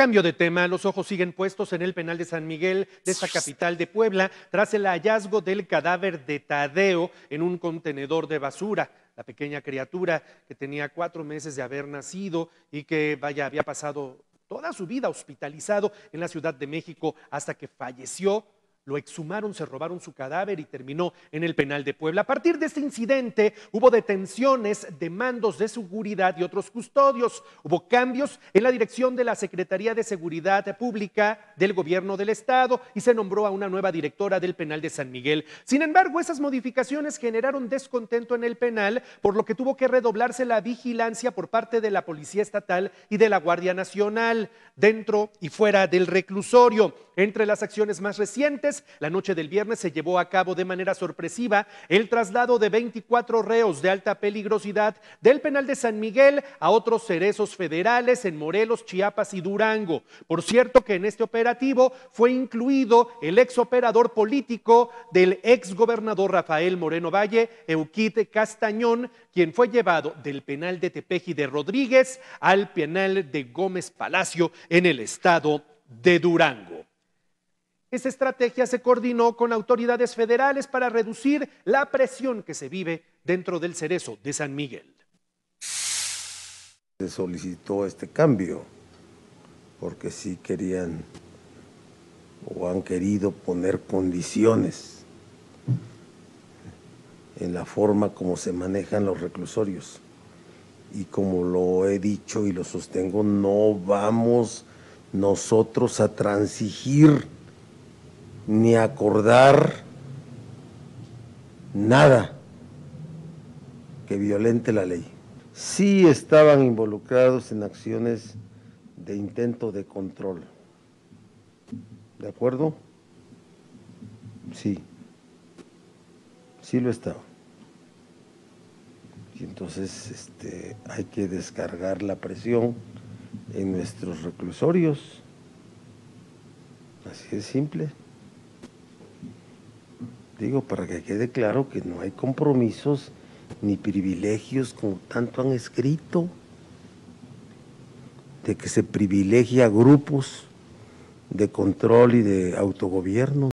Cambio de tema, los ojos siguen puestos en el penal de San Miguel de esta capital de Puebla tras el hallazgo del cadáver de Tadeo en un contenedor de basura. La pequeña criatura que tenía 4 meses de haber nacido y que, había pasado toda su vida hospitalizado en la Ciudad de México hasta que falleció. Lo exhumaron, se robaron su cadáver y terminó en el penal de Puebla. A partir de este incidente hubo detenciones de mandos de seguridad y otros custodios. Hubo cambios en la dirección de la Secretaría de Seguridad Pública del Gobierno del Estado y se nombró a una nueva directora del penal de San Miguel. Sin embargo, esas modificaciones generaron descontento en el penal, por lo que tuvo que redoblarse la vigilancia por parte de la Policía Estatal y de la Guardia Nacional, dentro y fuera del reclusorio. Entre las acciones más recientes, la noche del viernes se llevó a cabo de manera sorpresiva el traslado de 24 reos de alta peligrosidad del penal de San Miguel a otros cerezos federales en Morelos, Chiapas y Durango. Por cierto que en este operativo fue incluido el exoperador político del exgobernador Rafael Moreno Valle, Euquid Castañón, quien fue llevado del penal de Tepeji de Rodríguez al penal de Gómez Palacio en el estado de Durango. Esta estrategia se coordinó con autoridades federales para reducir la presión que se vive dentro del cerezo de San Miguel. Se solicitó este cambio porque sí querían o han querido poner condiciones en la forma como se manejan los reclusorios. Y como lo he dicho y lo sostengo, no vamos nosotros a transigir ni acordar nada que violente la ley. Sí estaban involucrados en acciones de intento de control. ¿De acuerdo? Sí. Sí lo estaban. Y entonces hay que descargar la presión en nuestros reclusorios. Así es simple. Digo, para que quede claro que no hay compromisos ni privilegios como tanto han escrito, de que se privilegia grupos de control y de autogobierno.